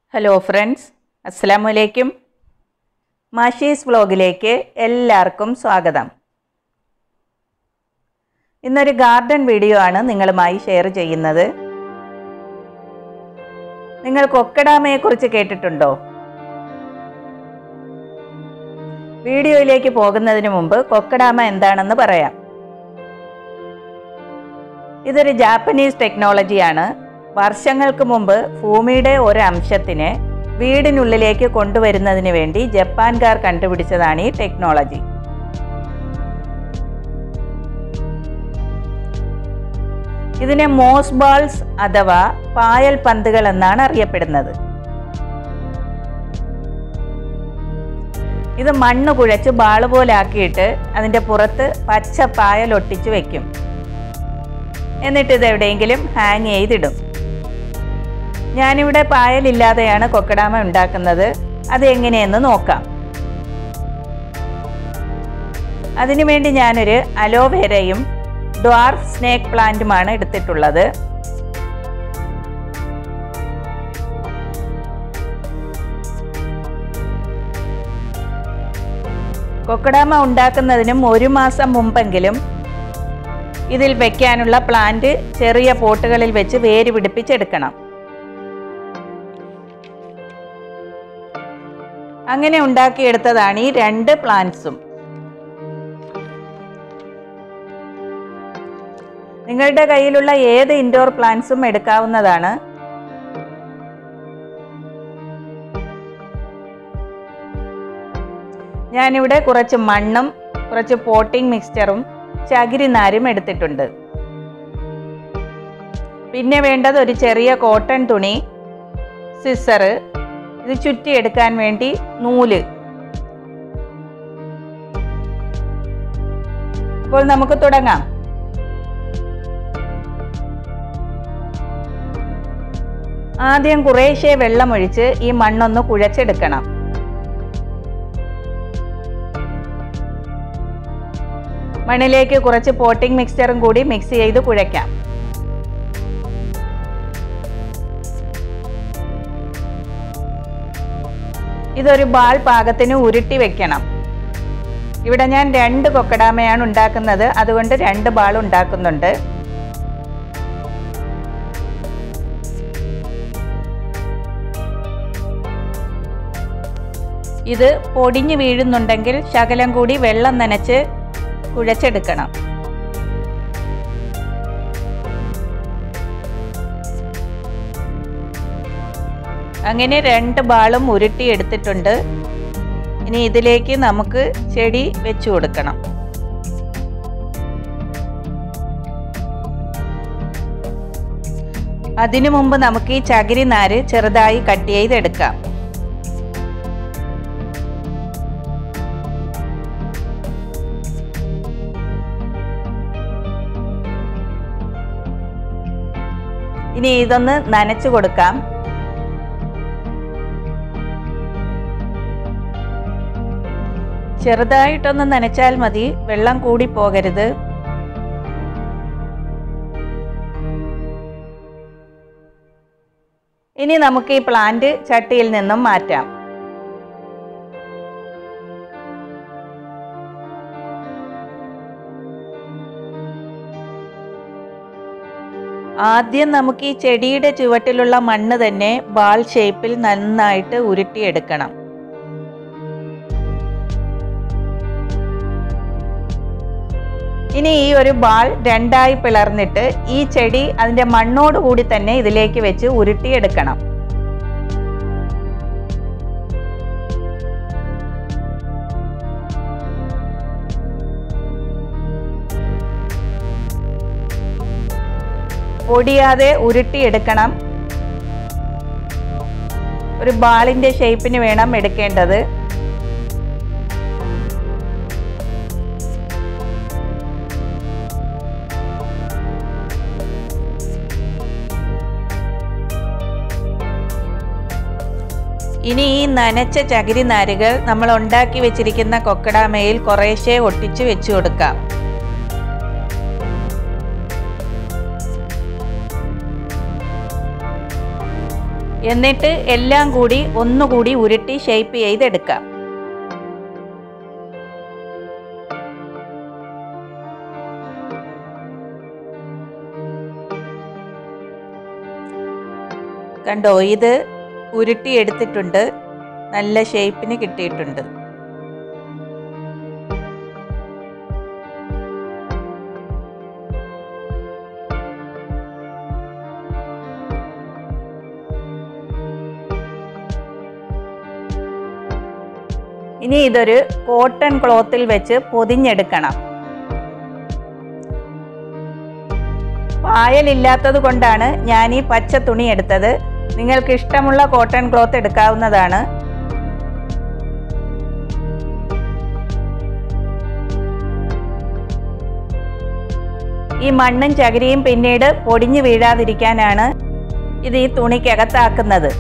Hello friends, അസ്സലാമു അലൈക്കും. മാഷീസ് വ്ലോഗിലേക്ക് എല്ലാവർക്കും സ്വാഗതം. ഇന്നൊരു ഗാർഡൻ വീഡിയോ ആണ് നിങ്ങളുമായി ഷെയർ ചെയ്യുന്നത്. നിങ്ങൾ കൊക്കഡാമയെക്കുറിച്ച് കേട്ടിട്ടുണ്ടോ? വീഡിയോയിലേക്ക് പോകുന്നതിന് മുമ്പ് കൊക്കഡാമ എന്താണെന്ന് പറയാം. ഇതൊരു ജാപ്പനീസ് ടെക്നോളജിയാണ്. വർഷങ്ങൾക്ക് മുമ്പ് ഭൂമിയുടെ ഒരു അംശത്തിനെ വീടിനുള്ളിലേക്ക് കൊണ്ടുവരുന്നതിന് വേണ്ടി ജപ്പാൻകാർ കണ്ടുപിടിച്ചതാണ് ഈ ടെക്നോളജി. ഇതിനെ മോസ് ബാൾസ് അഥവാ പായൽ പന്തുകൾ എന്നാണ് അറിയപ്പെടുന്നത്. ഇത് മണ്ണ് കുഴച്ച് ബാള് പോലെ ആക്കിയിട്ട് അതിൻ്റെ പുറത്ത് പച്ച പായൽ ഒട്ടിച്ച് വെക്കും. എന്നിട്ട് ഇത് എവിടെയെങ്കിലും ഹാങ് ചെയ്തിടും. ഞാനിവിടെ പായലില്ലാതെയാണ് കൊക്കഡാമ ഉണ്ടാക്കുന്നത്. അത് എങ്ങനെയെന്ന് നോക്കാം. അതിനുവേണ്ടി ഞാനൊരു അലോവേരയും ഡ്വാർഫ് സ്നേക്ക് പ്ലാന്റുമാണ് എടുത്തിട്ടുള്ളത്. കൊക്കഡാമ ഉണ്ടാക്കുന്നതിനും 1 മാസം മുമ്പെങ്കിലും ഇതിൽ വയ്ക്കാനുള്ള പ്ലാന്റ് ചെറിയ പോട്ടുകളിൽ വെച്ച് വേര് പിടിപ്പിച്ചെടുക്കണം. അങ്ങനെ ഉണ്ടാക്കിയെടുത്തതാണ് ഈ 2 പ്ലാന്റ്സും. നിങ്ങളുടെ കയ്യിലുള്ള ഏത് ഇൻഡോർ പ്ലാന്റ്സും എടുക്കാവുന്നതാണ്. ഞാനിവിടെ കുറച്ച് മണ്ണും കുറച്ച് പോട്ടിംഗ് മിക്സ്ചറും ചകിരിനാരും എടുത്തിട്ടുണ്ട്. പിന്നെ വേണ്ടത് ഒരു ചെറിയ കോട്ടൺ തുണി, സിസറ്, ഇത് ചുറ്റിയെടുക്കാൻ വേണ്ടി നൂല്. ഇപ്പോൾ നമുക്ക് തുടങ്ങാം. ആദ്യം കുറേശ്ശെ വെള്ളമൊഴിച്ച് ഈ മണ്ണൊന്ന് കുഴച്ചെടുക്കണം. മണ്ണിലേക്ക് കുറച്ച് പോട്ടിംഗ് മിക്സ്ചറും കൂടി മിക്സ് ചെയ്ത് കുഴയ്ക്കാം. ഇതൊരു ബാൾ പാകത്തിന് ഉരുട്ടി വെക്കണം. ഇവിടെ ഞാൻ 2 കൊക്കഡാമയാണ് ഉണ്ടാക്കുന്നത്, അതുകൊണ്ട് 2 ബാൾ ഉണ്ടാക്കുന്നുണ്ട്. ഇത് പൊടിഞ്ഞു വീഴുന്നുണ്ടെങ്കിൽ ശകലം കൂടി വെള്ളം നനച്ച് കുഴച്ചെടുക്കണം. അങ്ങനെ 2 ബാളും ഉരുട്ടിയെടുത്തിട്ടുണ്ട്. ഇനി ഇതിലേക്ക് നമുക്ക് ചെടി വെച്ചു കൊടുക്കണം. അതിനു മുമ്പ് നമുക്ക് ഈ ചകിരി നാര് ചെറുതായി കട്ട് ചെയ്തെടുക്കാം. ഇനി ഇതൊന്ന് നനച്ചു കൊടുക്കാം. ചെറുതായിട്ടൊന്ന് നനച്ചാൽ മതി, വെള്ളം കൂടി പോകരുത്. ഇനി നമുക്ക് ഈ പ്ലാന്റ് ചട്ടിയിൽ നിന്നും മാറ്റാം. ആദ്യം നമുക്ക് ഈ ചെടിയുടെ ചുവട്ടിലുള്ള മണ്ണ് തന്നെ ബാൾ ഷേപ്പിൽ നന്നായിട്ട് ഉരുട്ടിയെടുക്കണം. ഇനി ഈ ഒരു ബാൾ 2ആയി പിളർന്നിട്ട് ഈ ചെടി അതിൻ്റെ മണ്ണോട് കൂടി തന്നെ ഇതിലേക്ക് വെച്ച് ഉരുട്ടിയെടുക്കണം. പൊടിയാതെ ഉരുട്ടിയെടുക്കണം. ഒരു ബാളിൻ്റെ ഷേപ്പിന് വേണം എടുക്കേണ്ടത്. ഇനി ഈ നനച്ച ചകിരി നാരുകൾ നമ്മൾ ഉണ്ടാക്കി വെച്ചിരിക്കുന്ന കൊക്കഡാമയിൽ കുറേശ്ശെ ഒട്ടിച്ചു വെച്ചു കൊടുക്കാം. എന്നിട്ട് എല്ലാം കൂടി ഒന്നുകൂടി ഉരുട്ടി ഷേപ്പ് ചെയ്തെടുക്കാം. കണ്ടോ, ഇത് ഉരുട്ടി എടുത്തിട്ടുണ്ട്. നല്ല ഷേപ്പിന് കിട്ടിയിട്ടുണ്ട്. ഇനി ഇതൊരു കോട്ടൺ ക്ലോത്തിൽ വെച്ച് പൊതിഞ്ഞെടുക്കണം. പായലില്ലാത്തത് കൊണ്ടാണ് ഞാൻ ഈ പച്ച തുണി എടുത്തത്. നിങ്ങൾക്ക് ഇഷ്ടമുള്ള കോട്ടൺ ക്ലോത്ത് എടുക്കാവുന്നതാണ്. ഈ മണ്ണും ചകിരിയും പിന്നീട് പൊടിഞ്ഞു വീഴാതിരിക്കാനാണ് ഇത് ഈ തുണിക്കകത്താക്കുന്നത്.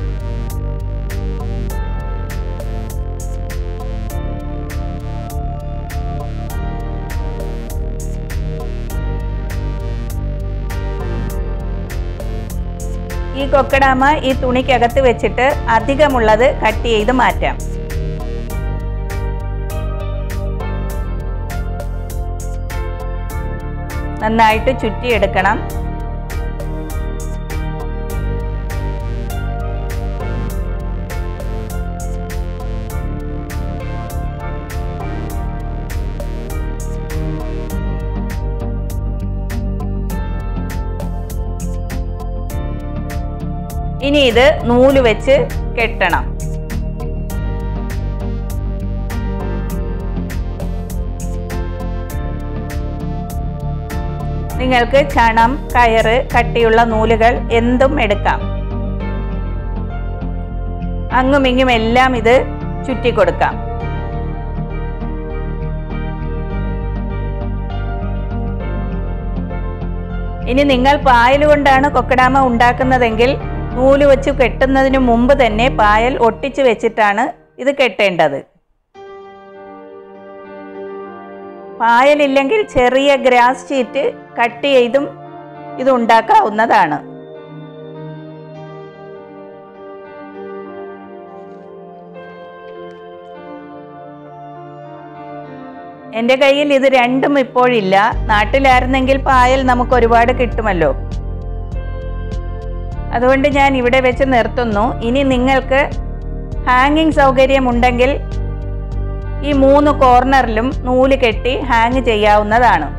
ഈ കൊക്കഡാമ ഈ തുണിക്കകത്ത് വെച്ചിട്ട് അധികമുള്ളത് കട്ട് ചെയ്ത് മാറ്റാം. നന്നായിട്ട് ചുറ്റിയെടുക്കണം. ഇനി ഇത് നൂല് വെച്ച് കെട്ടണം. നിങ്ങൾക്ക് ചണം, കയറ്, കട്ടിയുള്ള നൂലുകൾ എന്തും എടുക്കാം. അങ്ങും ഇങ്ങും എല്ലാം ഇത് ചുറ്റിക്കൊടുക്കാം. ഇനി നിങ്ങൾ പായൽ കൊണ്ടാണ് കൊക്കഡാമ ഉണ്ടാക്കുന്നതെങ്കിൽ നൂല് വെച്ച് കെട്ടുന്നതിന് മുമ്പ് തന്നെ പായൽ ഒട്ടിച്ചു വെച്ചിട്ടാണ് ഇത് കെട്ടേണ്ടത്. പായലില്ലെങ്കിൽ ചെറിയ ഗ്രാസ് ഷീറ്റ് കട്ട് ചെയ്തും ഇത് ഉണ്ടാക്കാവുന്നതാണ്. എൻ്റെ കയ്യിൽ ഇത് രണ്ടും ഇപ്പോഴില്ല. നാട്ടിലായിരുന്നെങ്കിൽ പായൽ നമുക്ക് ഒരുപാട് കിട്ടുമല്ലോ. അതുകൊണ്ട് ഞാൻ ഇവിടെ വെച്ച് നിർത്തുന്നു. ഇനി നിങ്ങൾക്ക് ഹാങ്ങിങ് സൗകര്യമുണ്ടെങ്കിൽ ഈ 3 കോർണറിലും നൂല് കെട്ടി ഹാങ് ചെയ്യാവുന്നതാണ്.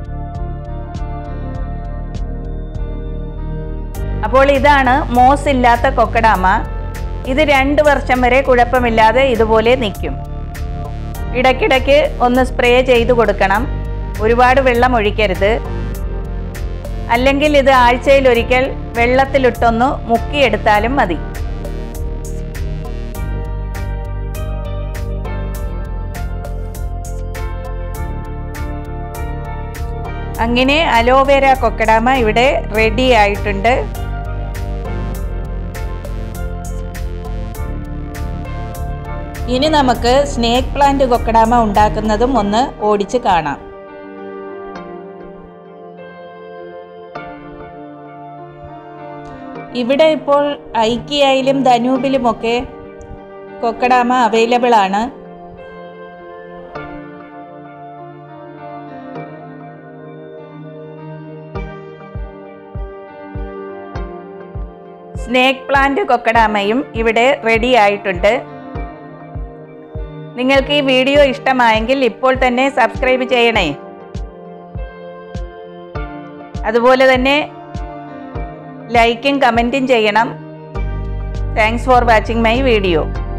അപ്പോൾ ഇതാണ് മോസ് ഇല്ലാത്ത കൊക്കഡാമ. ഇത് 2 വർഷം വരെ കുഴപ്പമില്ലാതെ ഇതുപോലെ നിൽക്കും. ഇടയ്ക്കിടയ്ക്ക് ഒന്ന് സ്പ്രേ ചെയ്തു കൊടുക്കണം. ഒരുപാട് വെള്ളം ഒഴിക്കരുത്. അല്ലെങ്കിൽ ഇത് ആഴ്ചയിലൊരിക്കൽ വെള്ളത്തിലിട്ടൊന്ന് മുക്കിയെടുത്താലും മതി. അങ്ങനെ അലോവേര കൊക്കഡാമ ഇവിടെ റെഡി ആയിട്ടുണ്ട്. ഇനി നമുക്ക് സ്നേക്ക് പ്ലാന്റ് കൊക്കഡാമ ഉണ്ടാക്കുന്നതും ഒന്ന് ഓടിച്ച് കാണാം. ഇവിടെ ഇപ്പോൾ ഐക്കിയയിലും ധനൂബിലുമൊക്കെ കൊക്കഡാമ അവൈലബിൾ ആണ്. സ്നേക്ക് പ്ലാന്റ് കൊക്കഡാമയും ഇവിടെ റെഡി ആയിട്ടുണ്ട്. നിങ്ങൾക്ക് ഈ വീഡിയോ ഇഷ്ടമായെങ്കിൽ ഇപ്പോൾ തന്നെ സബ്സ്ക്രൈബ് ചെയ്യണേ. അതുപോലെ തന്നെ ലൈക്കും കമൻറ്റും ചെയ്യണം. Thanks for watching my video.